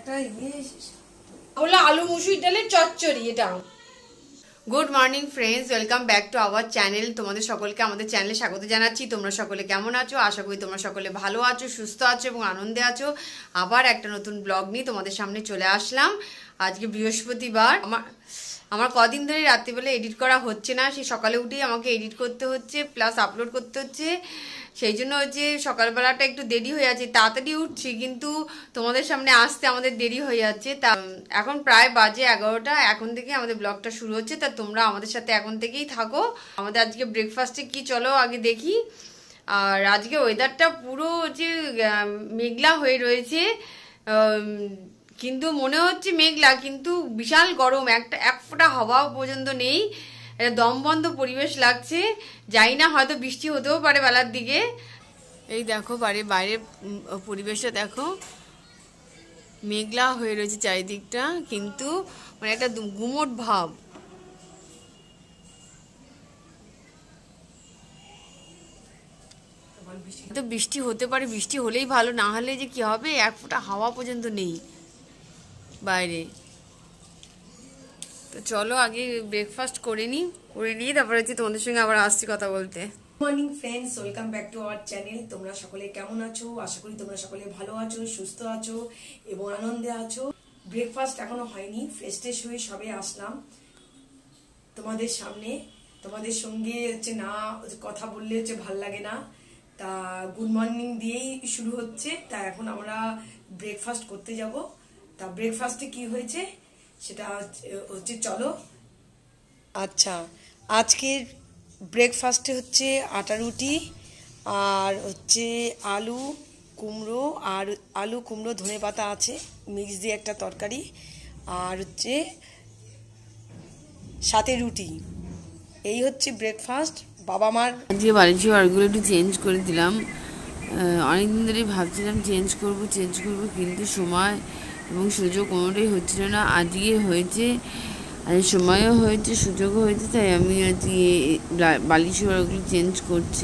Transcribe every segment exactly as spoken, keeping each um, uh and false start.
একটা ইয়ে বললো আলু মুসুর ডালের চচ্চড়ি এটা। Good morning friends, welcome back to our channel. তোমাদের সকলকে আমাদের চ্যানেলে স্বাগত জানাচ্ছি। তোমরা সকলে কেমন আছো? আশা করি তোমরা সকলে ভালো আছো, সুস্থ আছো এবং আনন্দে আছো। আবার একটা নতুন ব্লগ নিয়ে তোমাদের সামনে চলে আসলাম। আজকে বৃহস্পতিবার। আমার আমার কদিন ধরে রাত্রিবেলা এডিট করা হচ্ছে না, সেই সকালে উঠেই আমাকে এডিট করতে হচ্ছে প্লাস আপলোড করতে হচ্ছে। সেই জন্য হচ্ছে সকালবেলাটা একটু দেরি হয়ে যাচ্ছে, তাড়াতাড়ি উঠছি কিন্তু তোমাদের সামনে আসতে আমাদের দেরি হয়ে যাচ্ছে। তা এখন প্রায় বাজে এগারোটা, এখন থেকে আমাদের ব্লগটা শুরু হচ্ছে। তা তোমরা আমাদের সাথে এখন থেকেই থাকো। আমাদের আজকে ব্রেকফাস্টে কি চলো আগে দেখি। আর আজকে ওয়েদারটা পুরো হচ্ছে মেঘলা হয়ে রয়েছে, কিন্তু মনে হচ্ছে মেঘলা কিন্তু বিশাল গরম, একটা এক ফোঁটা হাওয়াও পর্যন্ত নেই। একটা দমবন্ধ পরিবেশ লাগছে। যাই না, হয়তো বৃষ্টি হতেও পারে বেলার দিকে। এই দেখো বাড়ির বাইরের পরিবেশটা দেখো, মেঘলা হয়ে রয়েছে চারিদিকটা, কিন্তু মানে একটা গুমোট ভাব। তো বৃষ্টি হতে পারে, বৃষ্টি হলেই ভালো, না হলে যে কি হবে, এক ফোঁটা হাওয়া পর্যন্ত নেই বাইরে। তো চলো আগে ব্রেকফাস্ট করে নিই, করে নিয়ে তারপরে হচ্ছে তোমাদের সঙ্গে আবার আসছি কথা বলতে। Morning friends, welcome back to our channel. তোমরা সকলে কেমন আছো? আশা করি তোমরা সকলে ভালো আছো, সুস্থ আছো এবং আনন্দে আছো। ব্রেকফাস্ট এখনো হয়নি, ফ্রেশ ট্রেশ হয়ে সবে আসলাম তোমাদের সামনে। তোমাদের সঙ্গে হচ্ছে না কথা বললে হচ্ছে ভাল লাগে না, তা গুড মর্নিং দিয়েই শুরু হচ্ছে। তা এখন আমরা ব্রেকফাস্ট করতে যাব। তা ব্রেকফাস্টে কি হয়েছে সেটা হচ্ছে চলো। আচ্ছা, আজকের ব্রেকফাস্টে হচ্ছে আটা রুটি আর হচ্ছে আলু কুমড়ো আর আলু কুমড়ো ধনে পাতা আছে, মিক্স দিয়ে একটা তরকারি, আর হচ্ছে সাথে রুটি। এই হচ্ছে ব্রেকফাস্ট। বাবা মার আজকে বাড়ির খাবারগুলো একটু চেঞ্জ করে দিলাম। অনেকদিন ধরেই ভাবছিলাম চেঞ্জ করব চেঞ্জ করব কিন্তু সময় এবং সুযোগ কোনোটাই হচ্ছিল না। আজকে হয়েছে, আজ সময়ও হয়েছে, সুযোগও হয়েছে, তাই আমি আজকে বালিশ খাবারগুলো চেঞ্জ করছি।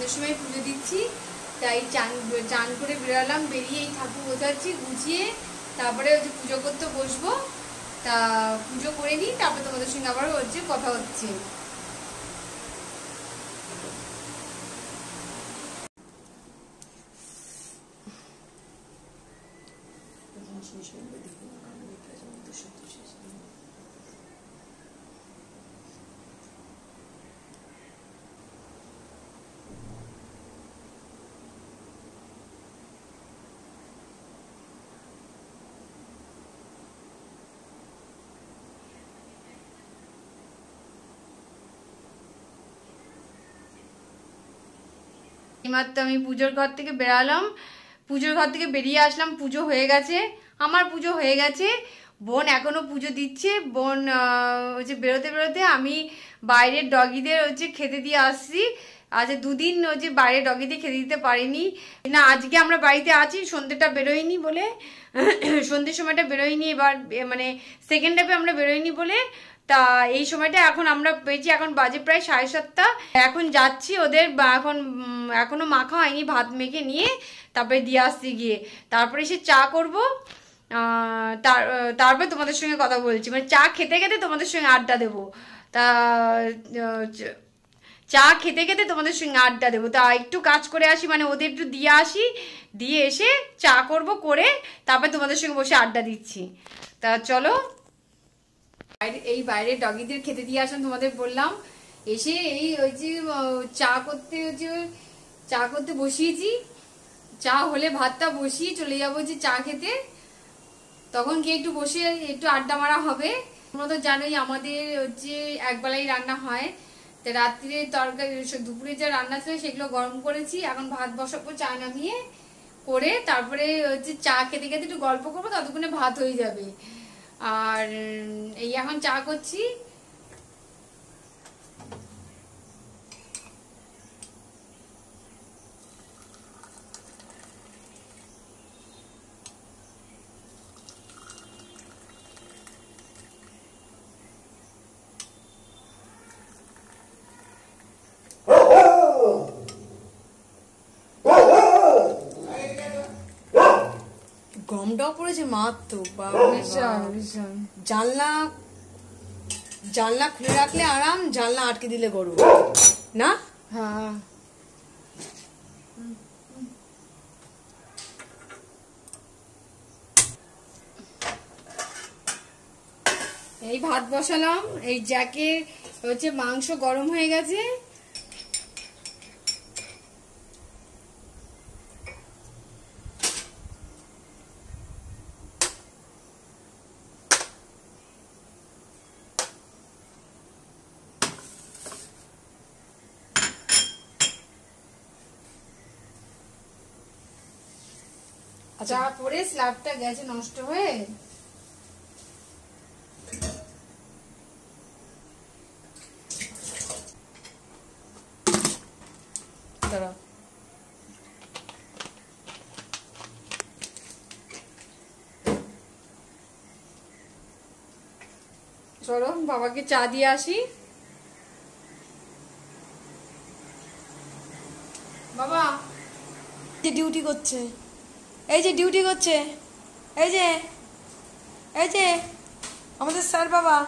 সন্ধ্যের সময় পুজো দিচ্ছি, তাই চান চান করে বেরোলাম, বেরিয়ে এই ঠাকুর গোছাচ্ছি, গুছিয়ে তারপরে হচ্ছে পুজো করতে বসবো। তা পুজো করে নিই, তারপরে তোমাদের সঙ্গে আবার হচ্ছে কথা হচ্ছে। এইমাত্র আমি পুজোর ঘর থেকে বেরালাম, পুজোর ঘর থেকে বেরিয়ে আসলাম, পুজো হয়ে গেছে, আমার পুজো হয়ে গেছে। বোন এখনো পুজো দিচ্ছে। বোন হচ্ছে বেরোতে বেরোতে আমি বাইরের ডগিদের হচ্ছে খেতে দিয়ে আসছি। আজ দুদিন হচ্ছে বাইরে ডগিদের খেতে দিতে পারিনি না, আজকে আমরা বাড়িতে আছি, সন্ধ্যেটা বেরোয়নি বলে, সন্ধ্যের সময়টা বেরোয়নি, এবার মানে সেকেন্ড হাফে আমরা বেরোয়নি বলে, তা এই সময়টা এখন আমরা পেয়েছি, এখন বাজে প্রায় সাড়ে সাতটা। এখন যাচ্ছি ওদের, এখন এখনো মাখা হয়নি, ভাত মেখে নিয়ে তারপরে দিয়ে আসছি গিয়ে, তারপরে সে চা করবো, তার তারপরে তোমাদের সঙ্গে কথা বলছি, মানে চা খেতে খেতে তোমাদের সঙ্গে আড্ডা দেবো। তা চা খেতে খেতে তোমাদের সঙ্গে আড্ডা দেবো। তা একটু কাজ করে আসি, মানে ওদের একটু দিয়ে আসি, দিয়ে এসে চা করব, করে তারপরে তোমাদের সঙ্গে বসে আড্ডা দিচ্ছি। তা চলো, এই বাইরে ডগিদের খেতে দিয়ে আসলাম, তোমাদের বললাম, এসে এই ওই যে চা করতে হচ্ছে, চা করতে বসিয়েছি, চা হলে ভাতটা বসিয়ে চলে যাবো যে চা খেতে, তখন গিয়ে একটু বসে একটু আড্ডা মারা হবে। তোমরা তো জানোই আমাদের হচ্ছে একবেলাই রান্না হয়, তো রাত্রে তরকারি দুপুরে যা রান্না ছিল সেগুলো গরম করেছি, এখন ভাত বসাবো, চা নামিয়ে করে তারপরে হচ্ছে চা খেতে খেতে একটু গল্প করবো, ততক্ষণে ভাত হয়ে যাবে। আর এই এখন চা করছি। গমটাও পড়েছে মারাত্মক, জানলা জানলা খুলে রাখলে আরাম, জানলা আটকে দিলে গরম না। হ্যাঁ, এই ভাত বসালাম, এই জ্যাকে হচ্ছে মাংস গরম হয়ে গেছে, চা পরে স্ল্যাবটা গেছে নষ্ট হয়ে। দাঁড়া, চলো বাবাকে চা দিয়ে আসি। বাবা যে ডিউটি করছে, এই যে ডিউটি করছে, এই যে এই যে আমাদের স্যার বাবা,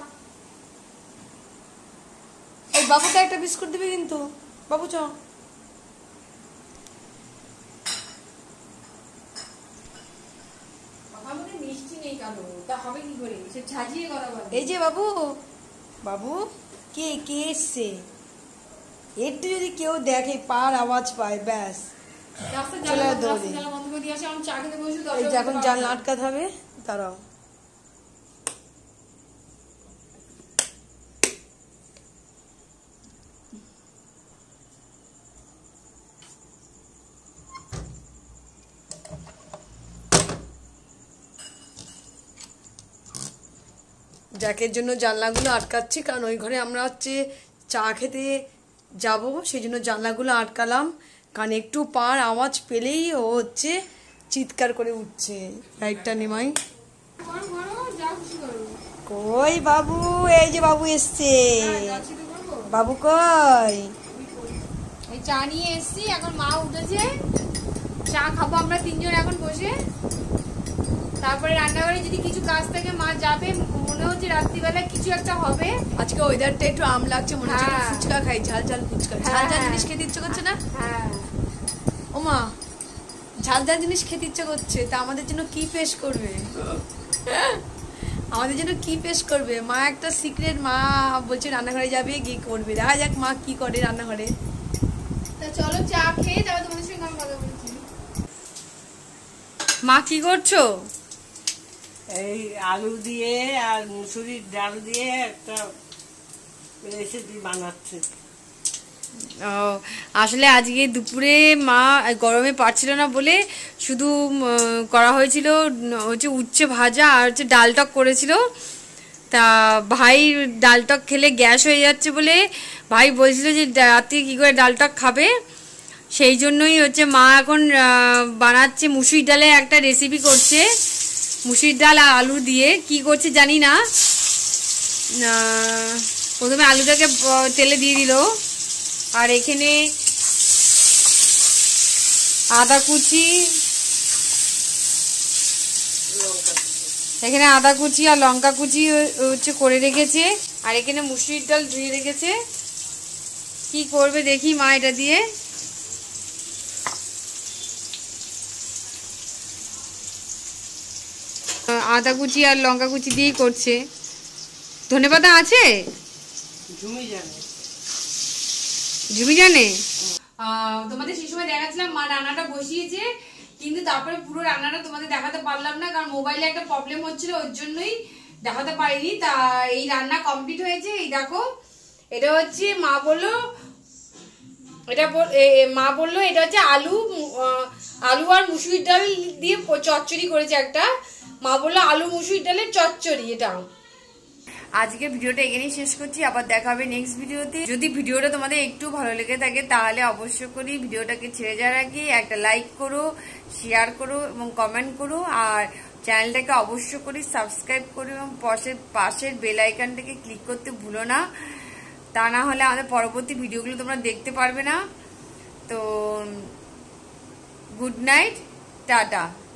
এই বাবুটা একটা বিস্কুট দিবে কিন্তু, বাবু চ। মিষ্টি নেই কালো, তা হবে কি করে, সে ঝাঁঝিয়ে কথা বলে। এই যে বাবু, বাবু কে কে এসছে, একটু যদি কেউ দেখে, পার আওয়াজ পায়, ব্যাস এখন জানলা আটকাতে হবে। দাঁড়াও, জ্যাকের জন্য জানলাগুলো আটকাচ্ছি, কারণ ওই ঘরে আমরা হচ্ছে চা খেতে যাব, সেই জন্য জানলাগুলো আটকালাম, কারণ একটু পার আওয়াজ পেলেই ও হচ্ছে চিৎকার করে উঠছে। লাইটটা নিমাই। কই বাবু, এই যে বাবু এসছে, বাবু কই, চা নিয়ে এসছি, এখন মা উঠেছে, চা খাবো আমরা তিনজন এখন বসে। তারপরে রান্নাঘরে যদি কিছু কাজ থাকে মা যাবে, মনে হচ্ছে রাত্রিবেলা কিছু একটা হবে। আজকে ওয়েদারটা একটু আম লাগছে, মনে হচ্ছে ফুচকা খাই, ঝাল ঝাল ফুচকা। ঝাল ঝাল জিনিস খেতে ইচ্ছে করছে না? হ্যাঁ ও মা, ঝাল ঝাল জিনিস খেতে ইচ্ছে করছে, তা আমাদের জন্য কি পেশ করবে? আমাদের জন্য কি পেশ করবে? মা একটা সিক্রেট, মা বলছে রান্নাঘরে যাবে, গিয়ে করবে। দেখা যাক মা কি করে রান্নাঘরে। তা চলো চা খেয়ে তারপর তোমাদের সঙ্গে আমি কথা বলছি। মা কি করছো? এই আলু দিয়ে আর মুসুরির ডাল দিয়ে একটা রেসিপি বানাচ্ছে। ও, আসলে আজকে দুপুরে মা গরমে পারছিল না বলে শুধু করা হয়েছিল হচ্ছে উচ্ছে ভাজা আর হচ্ছে ডাল টক করেছিল। তা ভাই ডাল টক খেলে গ্যাস হয়ে যাচ্ছে বলে ভাই বলছিল যে রাত্রে কী করে ডাল টক খাবে, সেই জন্যই হচ্ছে মা এখন বানাচ্ছে মুসুরির ডালের একটা রেসিপি করছে। মুসুরির ডাল আর আলু দিয়ে কি করছে জানি না। প্রথমে আলুটাকে তেলে দিয়ে দিল, আর এখানে আদা কুচি, এখানে আদা কুচি আর লঙ্কা কুচি হচ্ছে করে রেখেছে, আর এখানে মুসুরির ডাল ধুয়ে রেখেছে। কি করবে দেখি মা এটা দিয়ে। আদা কুচি আর লঙ্কা কুচি দিয়েই করছে। ধনেপাতা আছে? ঝুমি জানে, ঝুমি জানে। তোমাদের সেই সময় দেখাচ্ছিলাম মা রান্নাটা বসিয়েছে, কিন্তু তারপরে পুরো রান্নাটা তোমাদের দেখাতে পারলাম না, কারণ মোবাইলে একটা প্রবলেম হচ্ছিল, ওর জন্যই দেখাতে পারিনি। তা এই রান্না কমপ্লিট হয়েছে। এই দেখো, এটা হচ্ছে মা বললো, এটা মা বললো এটা হচ্ছে আলু আলু আর মুসুরির ডাল দিয়ে চচ্চড়ি করেছে একটা। মা বললো আলু মুসুরির ডালের চচ্চড়ি এটা। আজকে ভিডিওটা এখানেই শেষ করছি, আবার দেখা হবে নেক্সট ভিডিওতে। যদি ভিডিওটা তোমাদের একটু ভালো লেগে থাকে তাহলে অবশ্যই করি ভিডিওটাকে ছেড়ে যাওয়ার আগে একটা লাইক করো, শেয়ার করো এবং কমেন্ট করো, আর চ্যানেলটাকে অবশ্যই করি সাবস্ক্রাইব করো এবং পাশের পাশের বেল আইকনটাকে ক্লিক করতে ভুলো না, তা না হলে আমাদের পরবর্তী ভিডিওগুলো তোমরা দেখতে পারবে না। তো গুড নাইট, টাটা।